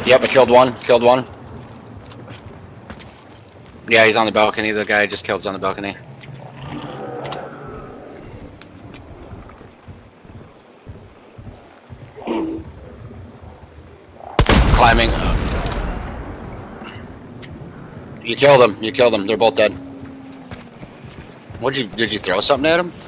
Yep, I killed one. Killed one. Yeah, he's on the balcony. The guy I just killed's on the balcony. Climbing. You killed him. You killed him. They're both dead. Did you throw something at him?